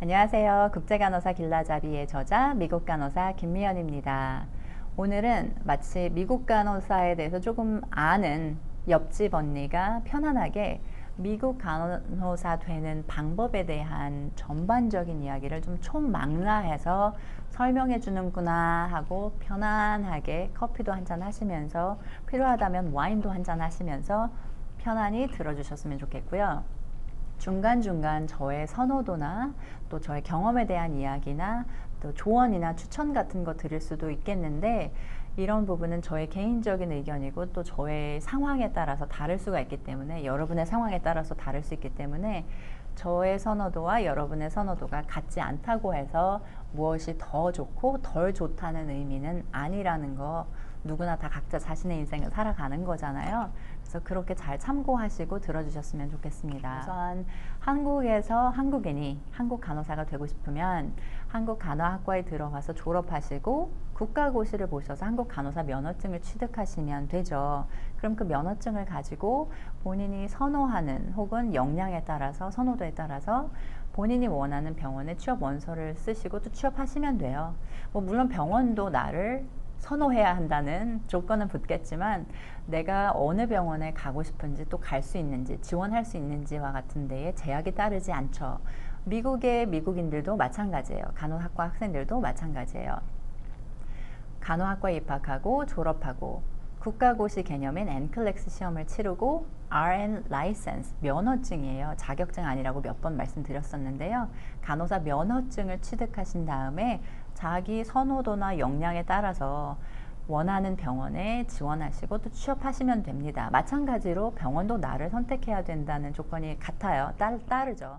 안녕하세요. 국제간호사 길라잡이의 저자 미국 간호사 김미연입니다. 오늘은 마치 미국 간호사에 대해서 조금 아는 옆집 언니가 편안하게 미국 간호사 되는 방법에 대한 전반적인 이야기를 좀 총망라해서 설명해 주는구나 하고 편안하게 커피도 한잔 하시면서 필요하다면 와인도 한잔 하시면서 편안히 들어주셨으면 좋겠고요. 중간중간 저의 선호도나 또 저의 경험에 대한 이야기나 또 조언이나 추천 같은 거 드릴 수도 있겠는데, 이런 부분은 저의 개인적인 의견이고 또 저의 상황에 따라서 다를 수가 있기 때문에, 여러분의 상황에 따라서 다를 수 있기 때문에 저의 선호도와 여러분의 선호도가 같지 않다고 해서 무엇이 더 좋고 덜 좋다는 의미는 아니라는 거, 누구나 다 각자 자신의 인생을 살아가는 거잖아요. 그래서 그렇게 잘 참고하시고 들어주셨으면 좋겠습니다. 우선 한국에서 한국인이 한국 간호사가 되고 싶으면 한국 간호학과에 들어가서 졸업하시고 국가고시를 보셔서 한국 간호사 면허증을 취득하시면 되죠. 그럼 그 면허증을 가지고 본인이 선호하는 혹은 역량에 따라서, 선호도에 따라서 본인이 원하는 병원에 취업 원서를 쓰시고 또 취업하시면 돼요. 물론 병원도 나를 선호해야 한다는 조건은 붙겠지만, 내가 어느 병원에 가고 싶은지 또 갈 수 있는지 지원할 수 있는지와 같은 데에 제약이 따르지 않죠. 미국의 미국인들도 마찬가지예요. 간호학과 학생들도 마찬가지예요. 간호학과에 입학하고 졸업하고 국가고시 개념인 NCLEX 시험을 치르고 RN 라이센스, 면허증이에요. 자격증 아니라고 몇 번 말씀드렸었는데요. 간호사 면허증을 취득하신 다음에 자기 선호도나 역량에 따라서 원하는 병원에 지원하시고 또 취업하시면 됩니다. 마찬가지로 병원도 나를 선택해야 된다는 조건이 같아요. 따르죠.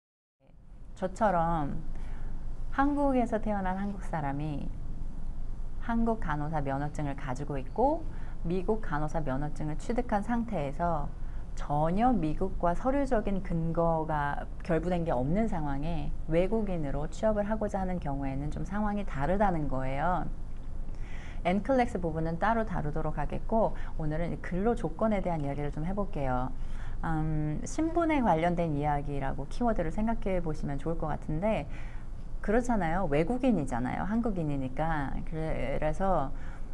저처럼 한국에서 태어난 한국 사람이 한국 간호사 면허증을 가지고 있고 미국 간호사 면허증을 취득한 상태에서 전혀 미국과 서류적인 근거가 결부된 게 없는 상황에 외국인으로 취업을 하고자 하는 경우에는 좀 상황이 다르다는 거예요. NCLEX 부분은 따로 다루도록 하겠고, 오늘은 근로 조건에 대한 이야기를 좀 해볼게요. 신분에 관련된 이야기라고 키워드를 생각해 보시면 좋을 것 같은데, 그렇잖아요. 외국인이잖아요. 한국인이니까. 그래서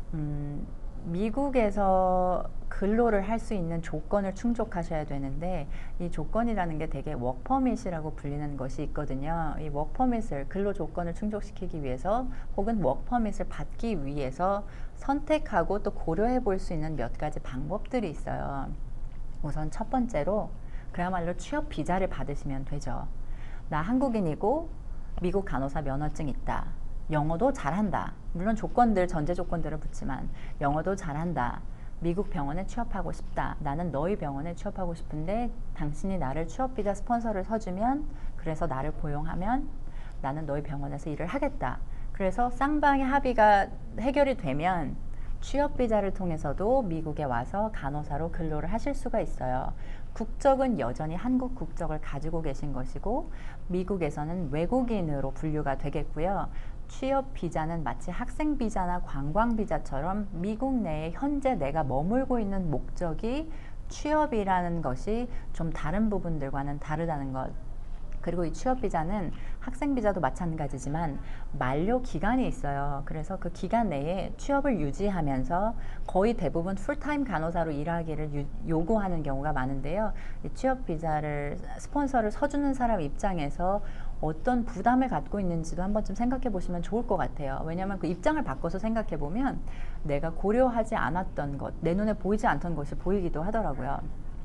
미국에서 근로를 할 수 있는 조건을 충족하셔야 되는데, 이 조건이라는 게 되게 워크퍼밋이라고 불리는 것이 있거든요. 이 워크퍼밋을, 근로 조건을 충족시키기 위해서 혹은 워크퍼밋을 받기 위해서 선택하고 또 고려해 볼 수 있는 몇 가지 방법들이 있어요. 우선 첫 번째로 그야말로 취업 비자를 받으시면 되죠. 나 한국인이고 미국 간호사 면허증 있다. 영어도 잘한다. 물론 조건들, 전제 조건들을 붙지만 영어도 잘한다. 미국 병원에 취업하고 싶다. 나는 너희 병원에 취업하고 싶은데 당신이 나를 취업비자 스폰서를 서주면, 그래서 나를 고용하면 나는 너희 병원에서 일을 하겠다. 그래서 쌍방의 합의가 해결이 되면 취업비자를 통해서도 미국에 와서 간호사로 근로를 하실 수가 있어요. 국적은 여전히 한국 국적을 가지고 계신 것이고 미국에서는 외국인으로 분류가 되겠고요. 취업 비자는 마치 학생 비자나 관광 비자처럼 미국 내에 현재 내가 머물고 있는 목적이 취업이라는 것이 좀 다른 부분들과는 다르다는 것. 그리고 이 취업 비자는 학생 비자도 마찬가지지만 만료 기간이 있어요. 그래서 그 기간 내에 취업을 유지하면서 거의 대부분 풀타임 간호사로 일하기를 요구하는 경우가 많은데요. 이 취업 비자를, 스폰서를 서주는 사람 입장에서 어떤 부담을 갖고 있는지도 한 번쯤 생각해 보시면 좋을 것 같아요. 왜냐하면 그 입장을 바꿔서 생각해 보면 내가 고려하지 않았던 것, 내 눈에 보이지 않던 것이 보이기도 하더라고요.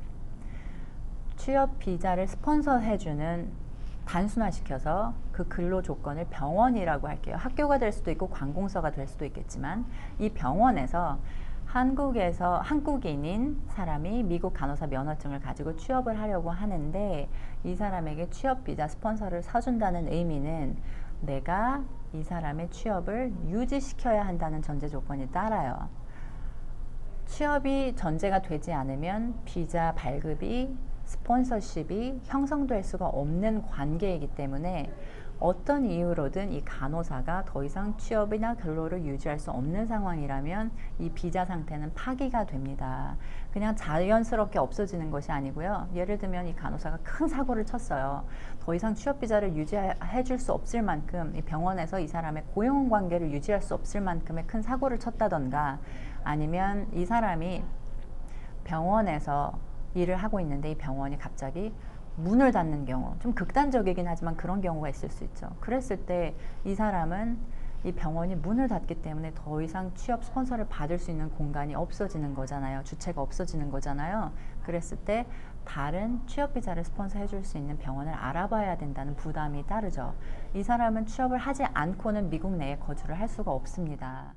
취업 비자를 스폰서해주는, 단순화시켜서 그 근로 조건을 병원이라고 할게요. 학교가 될 수도 있고 관공서가 될 수도 있겠지만, 이 병원에서 한국에서 한국인인 사람이 미국 간호사 면허증을 가지고 취업을 하려고 하는데, 이 사람에게 취업 비자 스폰서를 사준다는 의미는 내가 이 사람의 취업을 유지시켜야 한다는 전제 조건이 따라요. 취업이 전제가 되지 않으면 비자 발급이, 스폰서십이 형성될 수가 없는 관계이기 때문에 어떤 이유로든 이 간호사가 더 이상 취업이나 근로를 유지할 수 없는 상황이라면 이 비자 상태는 파기가 됩니다. 그냥 자연스럽게 없어지는 것이 아니고요. 예를 들면 이 간호사가 큰 사고를 쳤어요. 더 이상 취업 비자를 유지해 줄 수 없을 만큼 이 병원에서 이 사람의 고용 관계를 유지할 수 없을 만큼의 큰 사고를 쳤다던가, 아니면 이 사람이 병원에서 일을 하고 있는데 이 병원이 갑자기 문을 닫는 경우, 좀 극단적이긴 하지만 그런 경우가 있을 수 있죠. 그랬을 때 이 사람은 이 병원이 문을 닫기 때문에 더 이상 취업 스폰서를 받을 수 있는 공간이 없어지는 거잖아요. 주체가 없어지는 거잖아요. 그랬을 때 다른 취업 비자를 스폰서 해줄 수 있는 병원을 알아봐야 된다는 부담이 따르죠. 이 사람은 취업을 하지 않고는 미국 내에 거주를 할 수가 없습니다.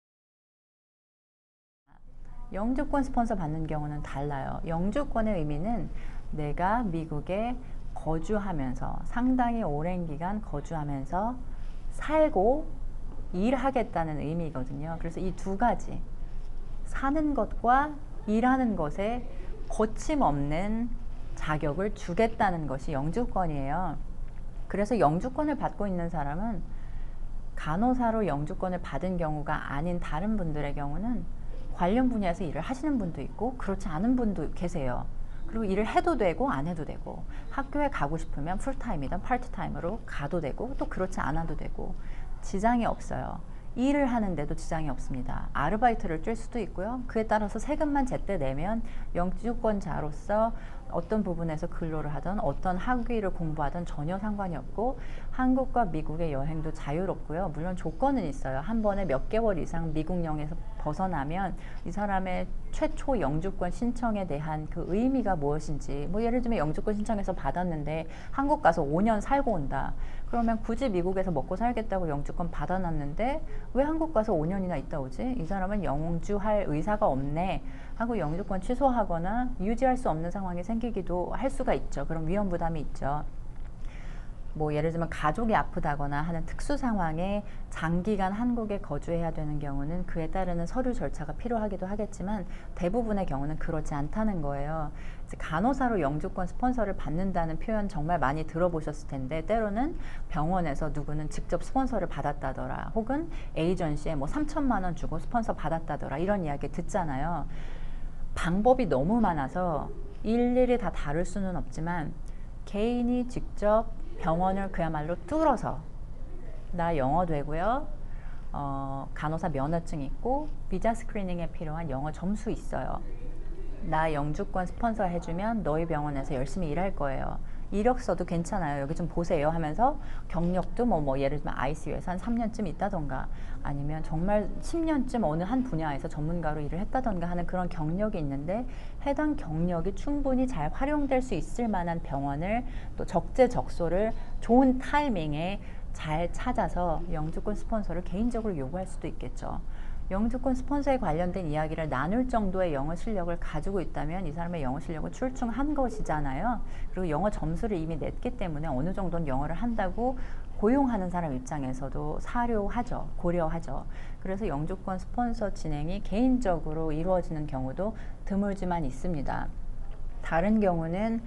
영주권 스폰서 받는 경우는 달라요. 영주권의 의미는 내가 미국에 거주하면서 상당히 오랜 기간 거주하면서 살고 일하겠다는 의미거든요. 그래서 이 두 가지, 사는 것과 일하는 것에 거침없는 자격을 주겠다는 것이 영주권이에요. 그래서 영주권을 받고 있는 사람은 간호사로 영주권을 받은 경우가 아닌 다른 분들의 경우는 관련 분야에서 일을 하시는 분도 있고 그렇지 않은 분도 계세요. 그리고 일을 해도 되고 안 해도 되고, 학교에 가고 싶으면 풀타임이든 파트타임으로 가도 되고 또 그렇지 않아도 되고, 지장이 없어요. 일을 하는데도 지장이 없습니다. 아르바이트를 뛸 수도 있고요. 그에 따라서 세금만 제때 내면 영주권자로서 어떤 부분에서 근로를 하든 어떤 학위를 공부하든 전혀 상관이 없고, 한국과 미국의 여행도 자유롭고요. 물론 조건은 있어요. 한 번에 몇 개월 이상 미국령에서 벗어나면 이 사람의 최초 영주권 신청에 대한 그 의미가 무엇인지, 뭐 예를 들면 영주권 신청해서 받았는데 한국 가서 5년 살고 온다. 그러면 굳이 미국에서 먹고 살겠다고 영주권 받아놨는데 왜 한국 가서 5년이나 있다 오지? 이 사람은 영주할 의사가 없네 하고 영주권 취소하거나 유지할 수 없는 상황이 생기기도 할 수가 있죠. 그럼 위험 부담이 있죠. 뭐 예를 들면 가족이 아프다거나 하는 특수 상황에 장기간 한국에 거주해야 되는 경우는 그에 따르는 서류 절차가 필요하기도 하겠지만 대부분의 경우는 그렇지 않다는 거예요. 간호사로 영주권 스폰서를 받는다는 표현 정말 많이 들어보셨을 텐데, 때로는 병원에서 누구는 직접 스폰서를 받았다더라, 혹은 에이전시에 뭐 3천만 원 주고 스폰서 받았다더라, 이런 이야기 듣잖아요. 방법이 너무 많아서 일일이 다 다룰 수는 없지만 개인이 직접 병원을 그야말로 뚫어서 나 영어 되고요, 간호사 면허증 있고 비자 스크리닝에 필요한 영어 점수 있어요, 나 영주권 스폰서 해주면 너희 병원에서 열심히 일할 거예요, 이력서도 괜찮아요, 여기 좀 보세요 하면서 경력도 뭐 예를 들면 ICU에서 한 3년쯤 있다던가, 아니면 정말 10년쯤 어느 한 분야에서 전문가로 일을 했다던가 하는 그런 경력이 있는데, 해당 경력이 충분히 잘 활용될 수 있을 만한 병원을 또 적재적소를 좋은 타이밍에 잘 찾아서 영주권 스폰서를 개인적으로 요구할 수도 있겠죠. 영주권 스폰서에 관련된 이야기를 나눌 정도의 영어 실력을 가지고 있다면 이 사람의 영어 실력은 출중한 것이잖아요. 그리고 영어 점수를 이미 냈기 때문에 어느 정도는 영어를 한다고 고용하는 사람 입장에서도 사료하죠. 고려하죠. 그래서 영주권 스폰서 진행이 개인적으로 이루어지는 경우도 드물지만 있습니다. 다른 경우는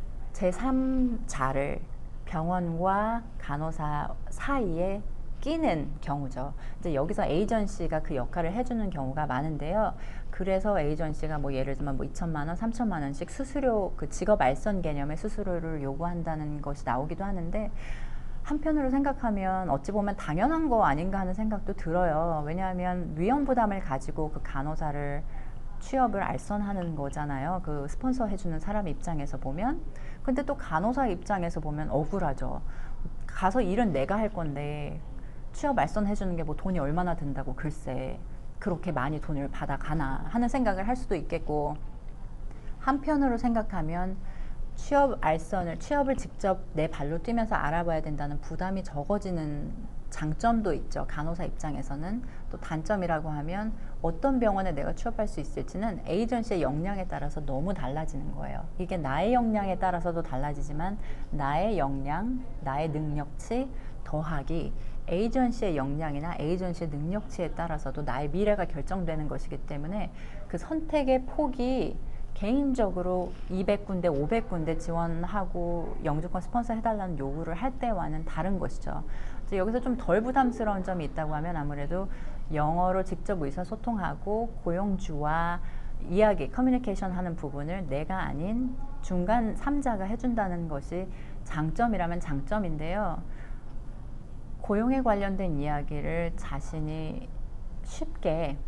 제3자를 병원과 간호사 사이에 끼는 경우죠. 이제 여기서 에이전시가 그 역할을 해주는 경우가 많은데요. 그래서 에이전시가 뭐 예를 들면 뭐 2천만 원, 3천만 원씩 수수료, 그 직업 알선 개념의 수수료를 요구한다는 것이 나오기도 하는데, 한편으로 생각하면 어찌 보면 당연한 거 아닌가 하는 생각도 들어요. 왜냐하면 위험 부담을 가지고 그 간호사를 취업을 알선하는 거잖아요. 그 스폰서 해주는 사람 입장에서 보면. 근데 또 간호사 입장에서 보면 억울하죠. 가서 일은 내가 할 건데 취업 알선해주는 게 뭐 돈이 얼마나 든다고 글쎄 그렇게 많이 돈을 받아가나 하는 생각을 할 수도 있겠고, 한편으로 생각하면 취업을 직접 내 발로 뛰면서 알아봐야 된다는 부담이 적어지는 장점도 있죠. 간호사 입장에서는. 또 단점이라고 하면 어떤 병원에 내가 취업할 수 있을지는 에이전시의 역량에 따라서 너무 달라지는 거예요. 이게 나의 역량에 따라서도 달라지지만 나의 역량, 나의 능력치 더하기 에이전시의 역량이나 에이전시의 능력치에 따라서도 나의 미래가 결정되는 것이기 때문에 그 선택의 폭이 개인적으로 200군데, 500군데 지원하고 영주권 스폰서 해달라는 요구를 할 때와는 다른 것이죠. 이제 여기서 좀 덜 부담스러운 점이 있다고 하면 아무래도 영어로 직접 의사소통하고 고용주와 이야기, 커뮤니케이션 하는 부분을 내가 아닌 중간 3자가 해준다는 것이 장점이라면 장점인데요. 고용에 관련된 이야기를 자신이 쉽게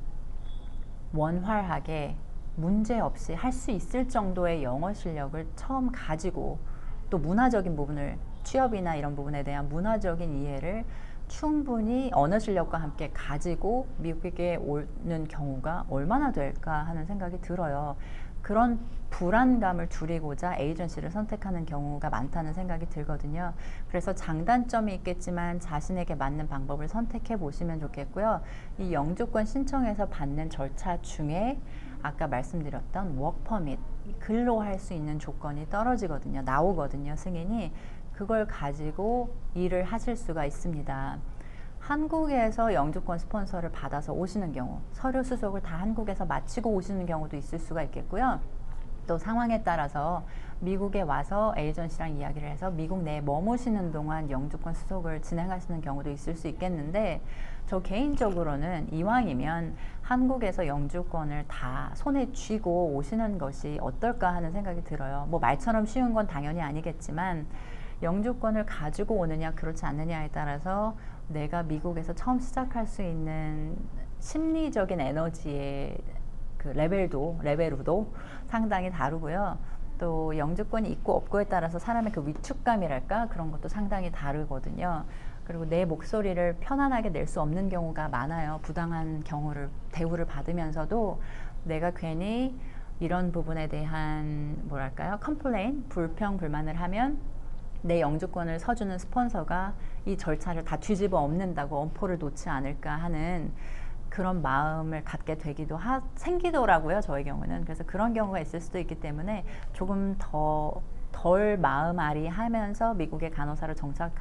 원활하게 문제없이 할 수 있을 정도의 영어 실력을 처음 가지고 또 문화적인 부분을 취업이나 이런 부분에 대한 문화적인 이해를 충분히 언어 실력과 함께 가지고 미국에 오는 경우가 얼마나 될까 하는 생각이 들어요. 그런 불안감을 줄이고자 에이전시를 선택하는 경우가 많다는 생각이 들거든요. 그래서 장단점이 있겠지만 자신에게 맞는 방법을 선택해 보시면 좋겠고요. 이 영주권 신청해서 받는 절차 중에 아까 말씀드렸던 워크퍼밋, 근로할 수 있는 조건이 떨어지거든요. 나오거든요, 승인이. 그걸 가지고 일을 하실 수가 있습니다. 한국에서 영주권 스폰서를 받아서 오시는 경우, 서류 수속을 다 한국에서 마치고 오시는 경우도 있을 수가 있겠고요. 또 상황에 따라서 미국에 와서 에이전시랑 이야기를 해서 미국 내에 머무시는 동안 영주권 수속을 진행하시는 경우도 있을 수 있겠는데, 저 개인적으로는 이왕이면 한국에서 영주권을 다 손에 쥐고 오시는 것이 어떨까 하는 생각이 들어요. 뭐 말처럼 쉬운 건 당연히 아니겠지만 영주권을 가지고 오느냐 그렇지 않느냐에 따라서 내가 미국에서 처음 시작할 수 있는 심리적인 에너지의 그 레벨로도 상당히 다르고요. 또 영주권이 있고 없고에 따라서 사람의 그 위축감이랄까 그런 것도 상당히 다르거든요. 그리고 내 목소리를 편안하게 낼 수 없는 경우가 많아요. 부당한 대우를 받으면서도 내가 괜히 이런 부분에 대한 뭐랄까요? 컴플레인, 불평불만을 하면 내 영주권을 서주는 스폰서가 이 절차를 다 뒤집어 엎는다고 엄포를 놓지 않을까 하는 그런 마음을 갖게 되기도 생기더라고요, 저의 경우는. 그래서 그런 경우가 있을 수도 있기 때문에 조금 덜 마음앓이 하면서 미국의 간호사로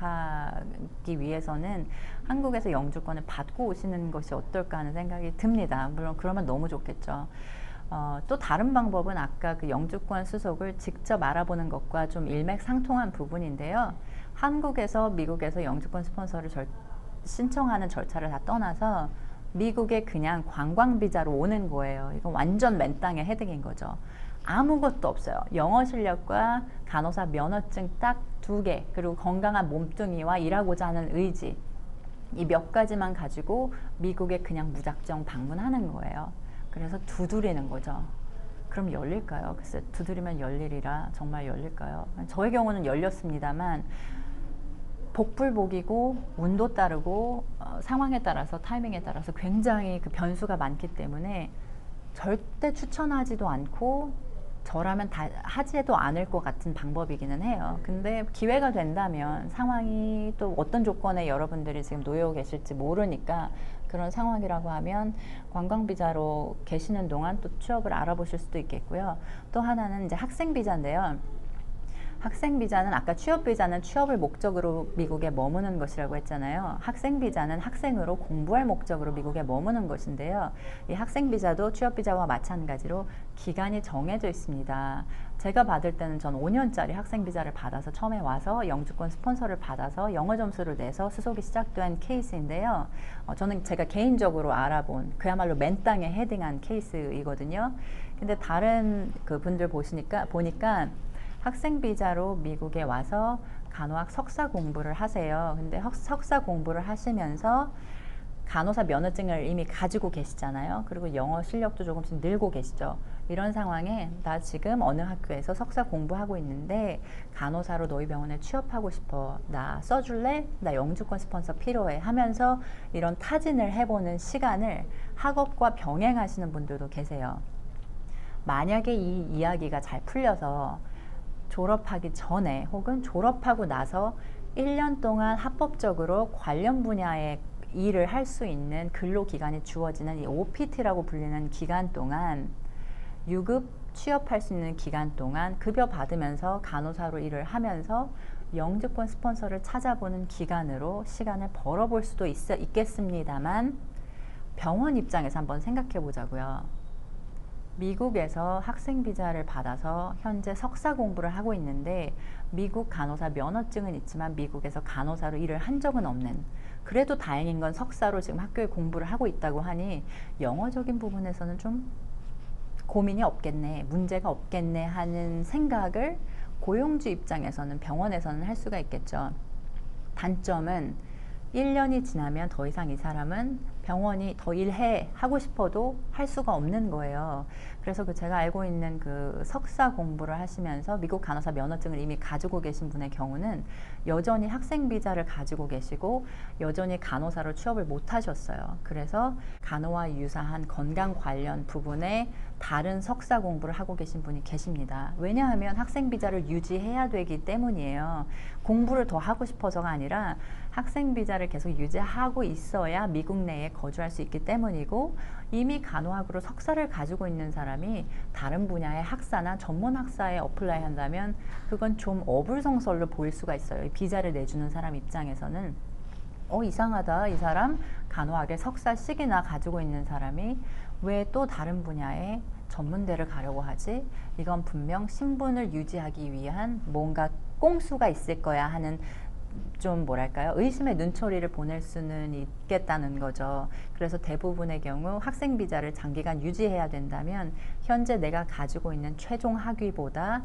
정착하기 위해서는 한국에서 영주권을 받고 오시는 것이 어떨까 하는 생각이 듭니다. 물론 그러면 너무 좋겠죠. 또 다른 방법은 아까 그 영주권 수속을 직접 알아보는 것과 좀 일맥상통한 부분인데요. 한국에서 미국에서 영주권 스폰서를 신청하는 절차를 다 떠나서 미국에 그냥 관광비자로 오는 거예요. 이건 완전 맨땅에 헤딩인 거죠. 아무것도 없어요. 영어 실력과 간호사 면허증 딱 2개, 그리고 건강한 몸뚱이와 일하고자 하는 의지, 이 몇 가지만 가지고 미국에 그냥 무작정 방문하는 거예요. 그래서 두드리는 거죠. 그럼 열릴까요? 글쎄, 두드리면 열리리라. 정말 열릴까요? 저의 경우는 열렸습니다만 복불복이고 운도 따르고 상황에 따라서 타이밍에 따라서 굉장히 그 변수가 많기 때문에 절대 추천하지도 않고 저라면 다 하지도 않을 것 같은 방법이기는 해요. 근데 기회가 된다면, 상황이 또 어떤 조건에 여러분들이 지금 놓여 계실지 모르니까 그런 상황이라고 하면 관광비자로 계시는 동안 또 취업을 알아보실 수도 있겠고요. 또 하나는 이제 학생비자인데요. 학생비자는 아까 취업비자는 취업을 목적으로 미국에 머무는 것이라고 했잖아요. 학생비자는 학생으로 공부할 목적으로 미국에 머무는 것인데요. 이 학생비자도 취업비자와 마찬가지로 기간이 정해져 있습니다. 제가 받을 때는 전 5년짜리 학생비자를 받아서 처음에 와서 영주권 스폰서를 받아서 영어 점수를 내서 수속이 시작된 케이스인데요. 저는 제가 개인적으로 알아본 그야말로 맨땅에 헤딩한 케이스이거든요. 근데 다른 그 분들 보니까 학생비자로 미국에 와서 간호학 석사 공부를 하세요. 근데 석사 공부를 하시면서 간호사 면허증을 이미 가지고 계시잖아요. 그리고 영어 실력도 조금씩 늘고 계시죠. 이런 상황에 나 지금 어느 학교에서 석사 공부하고 있는데 간호사로 너희 병원에 취업하고 싶어. 나 써줄래? 나 영주권 스폰서 필요해. 하면서 이런 타진을 해보는 시간을 학업과 병행하시는 분들도 계세요. 만약에 이 이야기가 잘 풀려서 졸업하기 전에 혹은 졸업하고 나서 1년 동안 합법적으로 관련 분야의 일을 할 수 있는 근로기간이 주어지는 이 OPT라고 불리는 기간 동안, 유급 취업할 수 있는 기간 동안 급여 받으면서 간호사로 일을 하면서 영주권 스폰서를 찾아보는 기간으로 시간을 벌어볼 수도 있겠습니다만 병원 입장에서 한번 생각해 보자고요. 미국에서 학생 비자를 받아서 현재 석사 공부를 하고 있는데 미국 간호사 면허증은 있지만 미국에서 간호사로 일을 한 적은 없는, 그래도 다행인 건 석사로 지금 학교에 공부를 하고 있다고 하니 영어적인 부분에서는 좀 고민이 없겠네, 문제가 없겠네 하는 생각을 고용주 입장에서는, 병원에서는 할 수가 있겠죠. 단점은 1년이 지나면 더 이상 이 사람은 병원이 더 일해 하고 싶어도 할 수가 없는 거예요. 그래서 제가 알고 있는 그 석사 공부를 하시면서 미국 간호사 면허증을 이미 가지고 계신 분의 경우는 여전히 학생 비자를 가지고 계시고 여전히 간호사로 취업을 못 하셨어요. 그래서 간호와 유사한 건강 관련 부분에 다른 석사 공부를 하고 계신 분이 계십니다. 왜냐하면 학생 비자를 유지해야 되기 때문이에요. 공부를 더 하고 싶어서가 아니라 학생 비자를 계속 유지하고 있어야 미국 내에 거주할 수 있기 때문이고, 이미 간호학으로 석사를 가지고 있는 사람이 다른 분야의 학사나 전문 학사에 어플라이 한다면 그건 좀 어불성설로 보일 수가 있어요. 이 비자를 내주는 사람 입장에서는 이상하다, 이 사람 간호학의 석사씩이나 가지고 있는 사람이 왜 또 다른 분야의 전문대를 가려고 하지? 이건 분명 신분을 유지하기 위한 뭔가 꼼수가 있을 거야 하는, 좀 뭐랄까요, 의심의 눈초리를 보낼 수는 있겠다는 거죠. 그래서 대부분의 경우 학생 비자를 장기간 유지해야 된다면 현재 내가 가지고 있는 최종 학위보다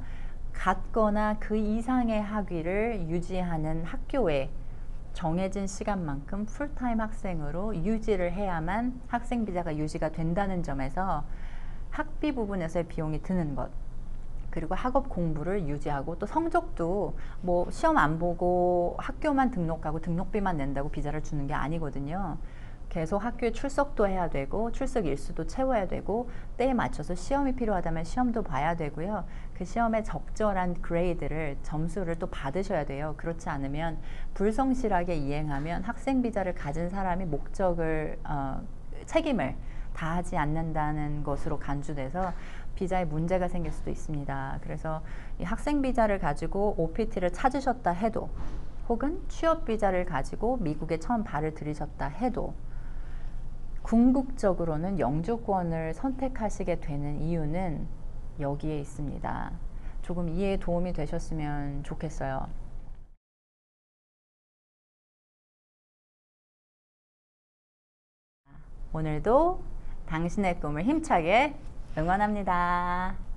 같거나 그 이상의 학위를 유지하는 학교에 정해진 시간만큼 풀타임 학생으로 유지를 해야만 학생 비자가 유지가 된다는 점에서 학비 부분에서의 비용이 드는 것, 그리고 학업 공부를 유지하고 또 성적도 뭐 시험 안 보고 학교만 등록하고 등록비만 낸다고 비자를 주는 게 아니거든요. 계속 학교에 출석도 해야 되고 출석 일수도 채워야 되고 때에 맞춰서 시험이 필요하다면 시험도 봐야 되고요. 그 시험에 적절한 그레이드를, 점수를 또 받으셔야 돼요. 그렇지 않으면 불성실하게 이행하면 학생 비자를 가진 사람이 목적을 책임을 다하지 않는다는 것으로 간주돼서 비자에 문제가 생길 수도 있습니다. 그래서 이 학생 비자를 가지고 OPT를 찾으셨다 해도, 혹은 취업 비자를 가지고 미국에 처음 발을 들이셨다 해도 궁극적으로는 영주권을 선택하시게 되는 이유는 여기에 있습니다. 조금 이해에 도움이 되셨으면 좋겠어요. 오늘도 당신의 꿈을 힘차게 응원합니다.